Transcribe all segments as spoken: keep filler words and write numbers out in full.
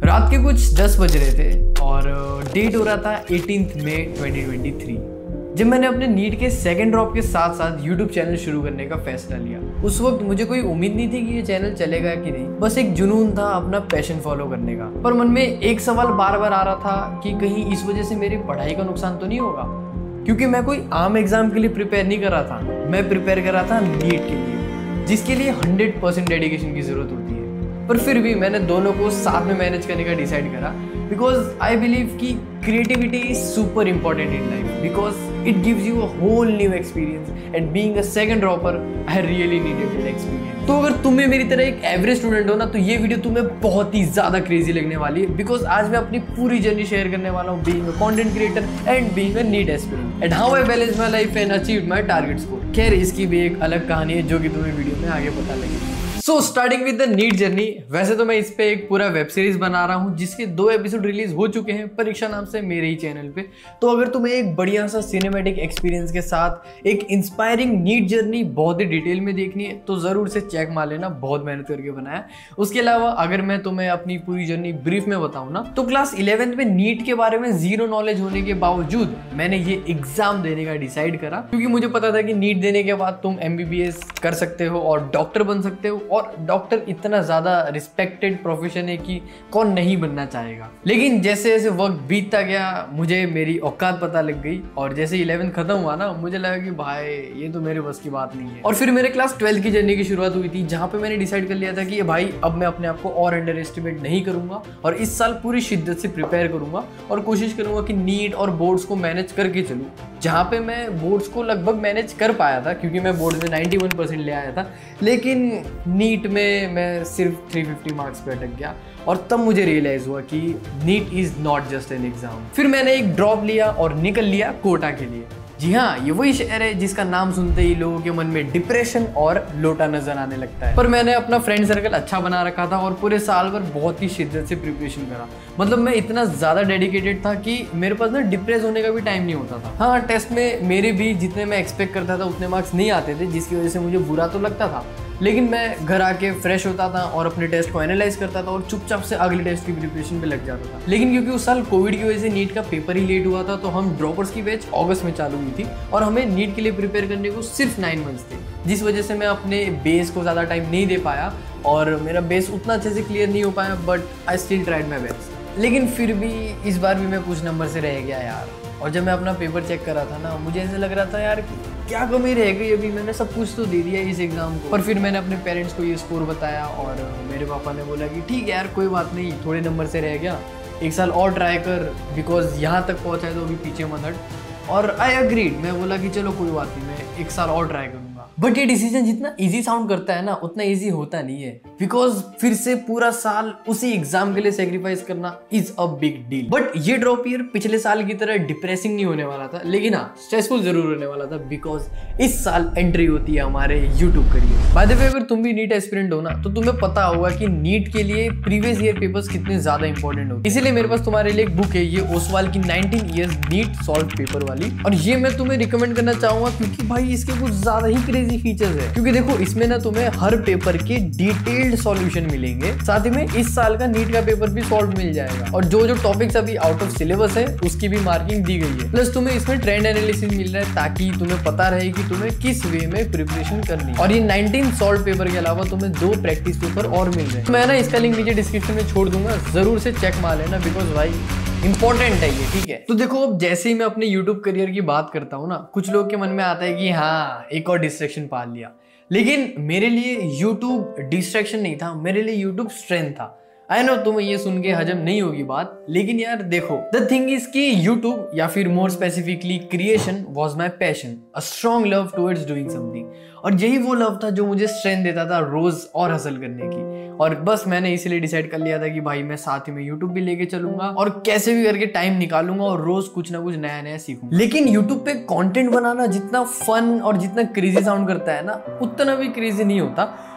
रात के कुछ दस बज रहे थे और डेट हो रहा था अठारह मई ट्वेंटी ट्वेंटी थ्री, जब मैंने अपने नीट के सेकंड ड्रॉप के साथ साथ यूट्यूब चैनल शुरू करने का फैसला लिया। उस वक्त मुझे कोई उम्मीद नहीं थी कि ये चैनल चलेगा कि नहीं, बस एक जुनून था अपना पैशन फॉलो करने का। पर मन में एक सवाल बार बार आ रहा था कि कहीं इस वजह से मेरी पढ़ाई का नुकसान तो नहीं होगा, क्योंकि मैं कोई आम एग्जाम के लिए प्रिपेयर नहीं कर रहा था, मैं प्रिपेयर कर रहा था नीट के लिए, जिसके लिए हंड्रेड परसेंट डेडिकेशन की जरूरत होती है। पर फिर भी मैंने दोनों को साथ में मैनेज करने का डिसाइड करा, बिकॉज आई बिलीव कि creativity is super important in life, because it gives you a whole new experience and being a second dropper I really needed that experience. तो अगर तुम्हें मेरी तरह एक एवरेज स्टूडेंट हो ना, तो ये वीडियो तुम्हें बहुत ही ज्यादा क्रेजी लगने वाली है, बिकॉज आज मैं अपनी पूरी जर्नी शेयर करने वाला हूँ being a content creator and being a NEET aspirant and how I balance my life and achieve my target score. खैर, इसकी भी एक अलग कहानी है जो कि तुम्हें वीडियो में आगे पता लगेगी। So starting with the NEET journey. वैसे तो मैं इस पे एक पूरा वेब सीरीज बना रहा हूँ जिसके दो एपिसोड रिलीज हो चुके हैं परीक्षा नाम से मेरे ही चैनल पे। तो अगर तुम्हें एक बढ़िया सा सिनेमैटिक एक्सपीरियंस के साथ एक इंस्पायरिंग नीट जर्नी बहुत ही डिटेल में देखनी है तो जरूर से चेक मार लेना, बहुत मेहनत करके बनाया। उसके अलावा अगर मैं तुम्हें अपनी पूरी जर्नी ब्रीफ में बताऊँ ना, तो क्लास इलेवेंथ में नीट के बारे में जीरो नॉलेज होने के बावजूद मैंने ये एग्जाम देने का डिसाइड करा, क्योंकि मुझे पता था कि नीट देने के बाद तुम एम बी बी एस कर सकते हो और डॉक्टर बन सकते हो, और डॉक्टर इतना ज्यादा रिस्पेक्टेड प्रोफेशन है कि कौन नहीं बनना चाहेगा। लेकिन जैसे जैसे वक्त बीतता गया मुझे मेरी औकात पता लग गई, और जैसे इलेवेंथ खत्म हुआ ना, मुझे लगा कि भाई ये तो मेरे बस की बात नहीं है। और फिर मेरे क्लास ट्वेल्थ की जर्नी की शुरुआत हुई थी, जहां पे मैंने डिसाइड कर लिया था कि भाई अब मैं अपने आप को और अंडर एस्टिमेट नहीं करूंगा और इस साल पूरी शिद्दत से प्रिपेयर करूंगा और कोशिश करूंगा कि नीट और बोर्ड्स को मैनेज करके चलूं। जहां पे मैं बोर्ड्स को लगभग मैनेज कर पाया था क्योंकि मैं बोर्ड में नाइंटी वन परसेंट ले आया था, लेकिन नीट में मैं सिर्फ तीन सौ पचास मार्क्स पे अटक गया। और तब मुझे रियलाइज हुआ कि NEET is not just an exam. फिर मैंने एक ड्रॉप लिया और निकल लिया कोटा के लिए। जी हाँ, ये वही शहर है जिसका नाम सुनते ही लोगों के मन में डिप्रेशन और लोटा नजर आने लगता है। पर मैंने अपना फ्रेंड सर्कल अच्छा बना रखा था और पूरे साल भर बहुत ही शिद्दत से प्रिपरेशन करा। मतलब मैं इतना ज्यादा डेडिकेटेड था कि मेरे पास ना डिप्रेस होने का भी टाइम नहीं होता था। हाँ, टेस्ट में मेरे भी जितने मैं एक्सपेक्ट करता था उतने मार्क्स नहीं आते थे, जिसकी वजह से मुझे बुरा तो लगता था, लेकिन मैं घर आके फ्रेश होता था और अपने टेस्ट को एनालाइज करता था और चुपचाप से अगले टेस्ट की प्रिपरेशन पे लग जाता था। लेकिन क्योंकि उस साल कोविड की वजह से नीट का पेपर ही लेट हुआ था, तो हम ड्रॉपर्स की बैच अगस्त में चालू हुई थी और हमें नीट के लिए प्रिपेयर करने को सिर्फ नाइन मंथ्स थे, जिस वजह से मैं अपने बेस को ज़्यादा टाइम नहीं दे पाया और मेरा बेस उतना अच्छे से क्लियर नहीं हो पाया, but I still tried my best. लेकिन फिर भी इस बार भी मैं कुछ नंबर से रह गया यार। और जब मैं अपना पेपर चेक कर रहा था ना, मुझे ऐसा लग रहा था यार क्या कमी रह गई, अभी मैंने सब कुछ तो दे दिया इस एग्जाम को। पर फिर मैंने अपने पेरेंट्स को ये स्कोर बताया और मेरे पापा ने बोला कि ठीक है यार, कोई बात नहीं, थोड़े नंबर से रह गया, एक साल और ट्राई कर, बिकॉज यहाँ तक पहुँचा है तो अभी पीछे मत हट। और आई अग्रीड, मैं बोला कि चलो कोई बात नहीं, मैं एक साल और ट्राई करूँगा। बट ये डिसीजन जितना इजी साउंड करता है ना, उतना इजी होता नहीं है, बिकॉज फिर से पूरा साल उसी एग्जाम के लिए सेक्रीफाइस करना is a big deal. But ये ड्रॉप ईयर पिछले साल की तरह डिप्रेसिंग नहीं होने वाला था, लेकिन हाँ स्ट्रेसफुल जरूर होने वाला था, बिकॉज इस साल एंट्री होती है हमारे YouTube career. By the way, अगर तुम भी नीट एस्पिरेंट हो ना, तो तुम्हें पता होगा कि नीट के लिए प्रीवियस ईयर पेपर्स कितने ज्यादा इंपॉर्टेंट होते हैं। इसीलिए मेरे पास तुम्हारे लिए एक बुक है, ये ओसवाल की nineteen years NEET solved paper वाली, और ये मैं तुम्हें रिकमेंड करना चाहूंगा क्योंकि भाई इसके कुछ ज्यादा ही क्रेजी फीचर्स है। क्योंकि देखो, इसमें ना तुम्हें हर पेपर के डिटेल्ड सॉल्यूशन मिलेंगे, साथ ही में इस साल का नीट का पेपर भी सॉल्व मिल जाएगा, और जो जो टॉपिक्स अभी आउट ऑफ सिलेबस है उसकी भी मार्किंग दी गई है। प्लस तुम्हें इसमें ट्रेंड एनालिसिस मिल रहा है ताकि तुम्हें पता रहे कि तुम्हें किस वे में प्रिपरेशन करनी है। और ये नाइनटीन सॉल्व पेपर के अलावा तुम्हें दो प्रैक्टिस पेपर और मिल रहे हैं। मैं ना इसका लिंक नीचे डिस्क्रिप्शन में छोड़ दूंगा, जरूर से चेक मार लेना, बिकॉज भाई इंपॉर्टेंट है ये, ठीक है। तो देखो, अब जैसे ही मैं अपने यूट्यूब करियर की बात करता हूँ ना, कुछ लोग के मन में आता है कि हाँ एक और डिस्ट्रैक्शन पाल लिया, लेकिन मेरे लिए यूट्यूब डिस्ट्रैक्शन नहीं था, मेरे लिए यूट्यूब स्ट्रेंथ था। आई नो तुम्हें ये सुन के हजम नहीं होगी बात, लेकिन यार देखो, द थिंग इज कि यूट्यूब या फिर more specifically creation was my passion, a strong love towards doing something, और यही वो लव था जो मुझे स्ट्रेंथ देता था रोज और हसल करने की। और बस मैंने इसलिए डिसाइड कर लिया था कि भाई मैं साथ ही में यूट्यूब भी लेके चलूंगा और कैसे भी करके टाइम निकालूंगा और रोज कुछ ना कुछ नया नया सीखूंगा। लेकिन यूट्यूब पे कंटेंट बनाना जितना फन और जितना क्रेजी साउंड करता है ना, उतना भी क्रेजी नहीं होता,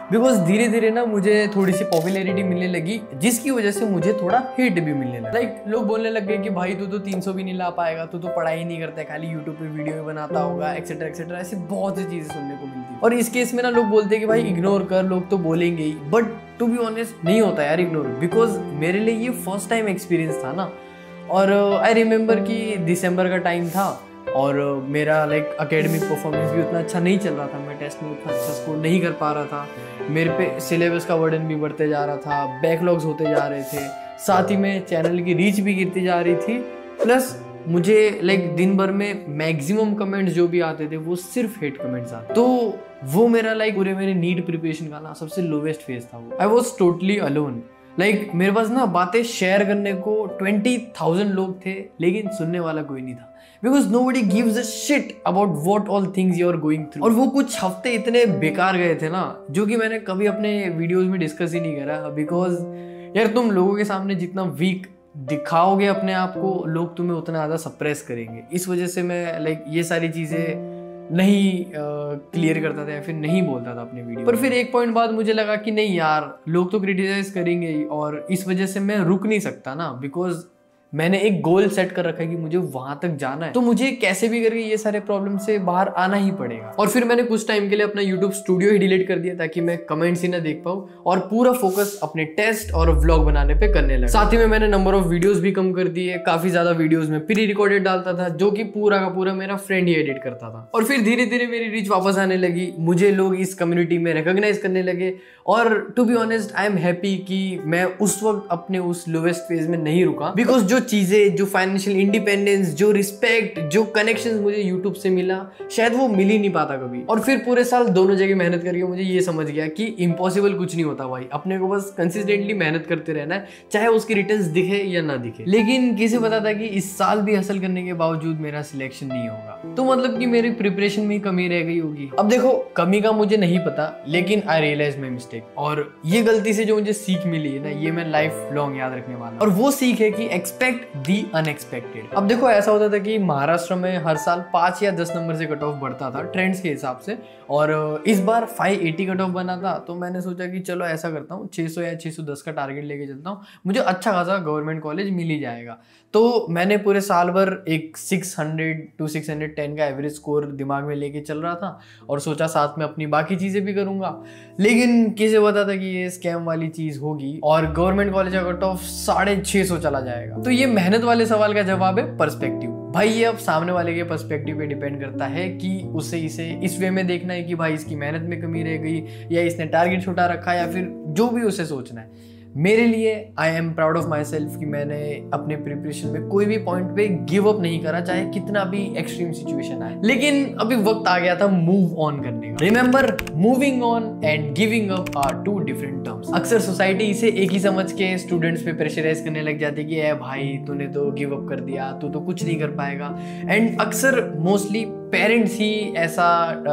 बिकॉज धीरे धीरे ना मुझे थोड़ी सी पॉपुलैरिटी मिलने लगी, जिसकी वजह से मुझे थोड़ा हिट भी मिलने लगा। लाइक like, लोग बोलने लग गए कि भाई तू तो तीन सौ भी नहीं ला पाएगा, तू तो पढ़ाई नहीं करता है, खाली यूट्यूब पे वीडियो बनाता होगा, एक्सेट्रा एक्सेट्रा। ऐसी बहुत सी चीजें सुनने को मिलती है। और इस केस में ना लोग बोलते हैं कि भाई इग्नोर कर, लोग तो बोलेंगे ही, बट टू बी ऑनेस्ट नहीं होता यार इग्नोर, बिकॉज मेरे लिए ये फर्स्ट टाइम एक्सपीरियंस था ना। और आई uh, रिमेम्बर कि दिसंबर का टाइम था और uh, मेरा लाइक एकेडमिक परफॉर्मेंस भी उतना अच्छा नहीं चल रहा था, मैं टेस्ट में उतना अच्छा स्कोर नहीं कर पा रहा था, मेरे पे सिलेबस का वर्डन भी बढ़ते जा रहा था, बैकलॉग्स होते जा रहे थे, साथ ही में चैनल की रीच भी गिरती जा रही थी, प्लस मुझे लाइक दिन भर में मैक्सिमम कमेंट्स जो भी आते थे वो सिर्फ हेट कमेंट्स आते। तो वो मेरा लाइक पूरे मेरे नीट प्रिपरेशन का ना सबसे लोवेस्ट फेज था वो। I was totally alone. Like मेरे पास ना बातें शेयर करने को ट्वेंटी थाउजेंड लोग थे, लेकिन सुनने वाला कोई नहीं था, because nobody gives a shit about what all things you are going through. और वो कुछ हफ्ते इतने बेकार गए थे ना, जो कि मैंने कभी अपने वीडियोस में डिस्कस ही नहीं करा, बिकॉज यार तुम लोगों के सामने जितना वीक दिखाओगे अपने आप को, लोग तुम्हें उतना ज़्यादा सप्रेस करेंगे। इस वजह से मैं लाइक ये सारी चीज़ें नहीं क्लियर uh, करता था या फिर नहीं बोलता था अपने वीडियो। पर फिर एक पॉइंट बाद मुझे लगा कि नहीं यार, लोग तो क्रिटिसाइज करेंगे ही, और इस वजह से मैं रुक नहीं सकता ना, बिकॉज मैंने एक गोल सेट कर रखा है कि मुझे वहां तक जाना है, तो मुझे कैसे भी करके ये सारे प्रॉब्लम से बाहर आना ही पड़ेगा। और फिर मैंने कुछ टाइम के लिए अपना यूट्यूब स्टूडियो ही डिलीट कर दिया ताकि मैं कमेंट्स ही ना देख पाऊँ और पूरा फोकस अपने टेस्ट और व्लॉग बनाने पे करने लगा। साथ ही में मैंने नंबर ऑफ वीडियोस भी कम कर दिए, काफी ज्यादा वीडियोस में प्री रिकॉर्डेड डालता था, जो कि पूरा का पूरा मेरा फ्रेंड ही एडिट करता था। और फिर धीरे धीरे मेरी रीच वापस आने लगी, मुझे लोग इस कम्युनिटी में रिकॉग्नाइज करने लगे। और to be honest I am happy कि मैं उस वक्त अपने उस लोवेस्ट फेज में नहीं रुका, बिकॉज जो चीजें, जो फाइनेंशियल इंडिपेंडेंस, जो रिस्पेक्ट, जो कनेक्शंस मुझे यूट्यूब से मिला, शायद वो मिल ही नहीं पाता कभी। और फिर पूरे साल दोनों जगह मेहनत करके मुझे ये समझ गया कि इम्पॉसिबल कुछ नहीं होता भाई, अपने को बस कंसिस्टेंटली मेहनत करते रहना है, चाहे उसकी रिटर्न्स दिखे या ना दिखे। लेकिन किसी पता था कि इस साल भी हासिल करने के बावजूद मेरा सिलेक्शन नहीं होगा, तो मतलब कि मेरी प्रिपरेशन में कमी रह गई होगी। अब देखो, कमी का मुझे नहीं पता, लेकिन आई रियलाइज माई मिस्टेक, और ये गलती से जो मुझे सीख मिली है ना, ये मैं लाइफ लॉन्ग याद रखने वाला। और वो सीख है कि एक्सपेक्ट दी अनएक्सपेक्टेड। अब देखो, ऐसा होता था कि महाराष्ट्र में हर साल पांच या दस नंबर से कट ऑफ बढ़ता था ट्रेंड्स के हिसाब से, और इस बार फाइव एटी कट ऑफ बना था, तो मैंने सोचा कि चलो ऐसा करता हूँ, छह सौ या छह सौ दस का टारगेट लेके चलता हूँ, मुझे अच्छा खासा गवर्नमेंट कॉलेज मिल ही जाएगा। तो मैंने पूरे साल भर एक six hundred to six hundred ten का एवरेज स्कोर दिमाग में लेके चल रहा था, और सोचा साथ में अपनी बाकी चीजें भी करूंगा। लेकिन किसे पता था कि ये स्कैम वाली चीज होगी और गवर्नमेंट कॉलेज का कट ऑफ साढ़े छह सौ चला जाएगा। तो ये मेहनत वाले सवाल का जवाब है पर्सपेक्टिव। भाई ये अब सामने वाले के पर्सपेक्टिव पे डिपेंड करता है कि उसे इसे इस वे में देखना है कि भाई इसकी मेहनत में कमी रह गई, या इसने टारगेट छोटा रखा, या फिर जो भी उसे सोचना है। मेरे लिए I am proud of myself कि मैंने अपने प्रिपरेशन में कोई भी पॉइंट पे गिव अप नहीं करा, चाहे कितना भी एक्सट्रीम सिचुएशन आए। लेकिन अभी वक्त आ गया था मूव ऑन करने का। Remember, moving on and giving up are two different terms. अक्सर सोसाइटी इसे एक ही समझ के स्टूडेंट्स पे प्रेशराइज करने लग जाती है कि ए भाई तूने तो गिव अप कर दिया, तू तो कुछ नहीं कर पाएगा। एंड अक्सर मोस्टली पेरेंट्स ही ऐसा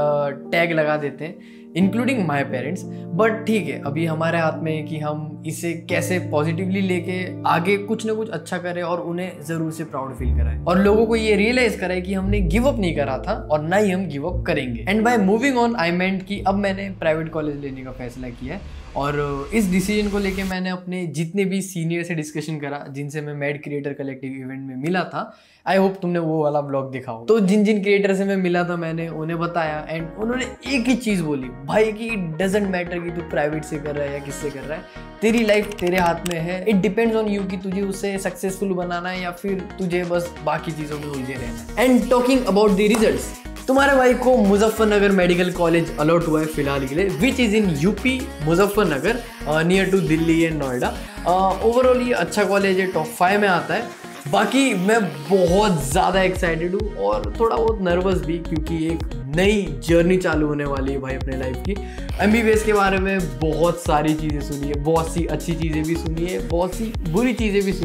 टैग लगा देते हैं, इंक्लूडिंग माई पेरेंट्स। बट ठीक है, अभी हमारे हाथ में है कि हम इसे कैसे पॉजिटिवली लेके आगे कुछ ना कुछ अच्छा करें और उन्हें जरूर से प्राउड फील कराएं, और लोगों को ये रियलाइज कराए कि हमने गिव अप नहीं करा था और ना ही हम गिव अप करेंगे। And by moving on I meant कि अब मैंने प्राइवेट कॉलेज लेने का फैसला किया है, और इस डिसीजन को लेके मैंने अपने जितने भी सीनियर से डिस्कशन करा, जिनसे मैं मैड क्रिएटर कलेक्टिव इवेंट में मिला था, आई होप तुमने वो वाला ब्लॉग देखा हो। तो जिन जिन क्रिएटर से मैं मिला था, मैंने उन्हें बताया, एंड उन्होंने एक ही चीज बोली, भाई कि इट डजंट मैटर कि तू प्राइवेट से कर रहा है या किससे कर रहा है, तेरी लाइफ तेरे हाथ में है। इट डिपेंड्स ऑन यू कि तुझे उसे सक्सेसफुल बनाना है या फिर तुझे बस बाकी चीजों में उलझे रहना है। And talking about the results, तुम्हारे भाई को मुजफ्फरनगर मेडिकल कॉलेज अलॉट हुआ है फिलहाल के लिए, which is in UP Muzaffarnagar, near to Delhi and Noida. Overall ये अच्छा कॉलेज है, टॉप फाइव में आता है। बाकी मैं बहुत ज़्यादा एक्साइटेड हूँ और थोड़ा बहुत नर्वस भी, क्योंकि एक नई जर्नी चालू होने वाली है भाई अपने लाइफ की। एमबीबीएस के बारे में बहुत सारी चीज़ें सुनी है, बहुत सी अच्छी चीज़ें भी सुनी है, बहुत सी बुरी चीज़ें भी सुनी है,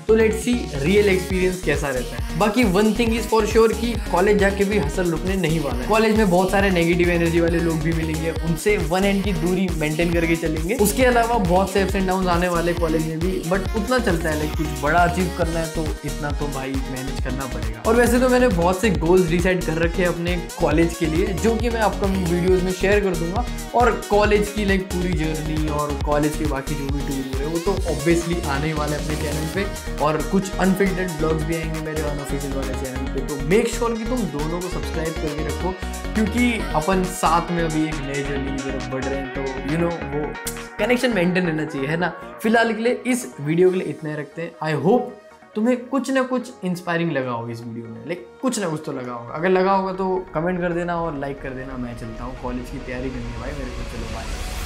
तो लेट्स सी रियल एक्सपीरियंस कैसा रहता है। बाकी one thing is for sure कि कॉलेज जाके भी हसल रुकने नहीं वाला है। कॉलेज में बहुत सारे नेगेटिव एनर्जी वाले लोग भी मिलेंगे, उनसे वन एंड की दूरी मेंटेन करके चलेंगे। उसके अलावा बहुत से अप्स एंड डाउन आने वाले कॉलेज में भी, बट उतना चलता है। लाइक कुछ बड़ा अचीव करना है तो इतना तो भाई मैनेज करना पड़ेगा। और वैसे तो मैंने बहुत से गोल्स डिसाइड कर रखे हैं अपने कॉलेज के लिए, जो कि मैं अपकमिंग वीडियोस में शेयर कर दूंगा। और कॉलेज की लाइक पूरी जर्नी और कॉलेज के बाकी जो भी टूर है वो तो ऑब्वियसली आने वाले अपने चैनल पे, और कुछ अनफिल्टर्ड ब्लॉग्स भी आएंगे मेरे अनऑफिशियल वाले चैनल पे। तो मेक श्योर कि तुम दोनों को सब्सक्राइब करके रखो, क्योंकि अपन साथ में अभी एक नए जर्नी की तरफ बढ़ रहे हैं। तो यू नो वो कनेक्शन मेंटेन रहना चाहिए, है ना। फिलहाल के लिए इस वीडियो के लिए इतना ही रखते हैं। आई होप तुम्हें कुछ ना कुछ इंस्पायरिंग लगा होगा इस वीडियो में, लाइक कुछ ना कुछ तो लगा होगा। अगर लगा होगा तो कमेंट कर देना और लाइक कर देना। मैं चलता हूँ कॉलेज की तैयारी करने भाई, मेरे को। चलो बाय।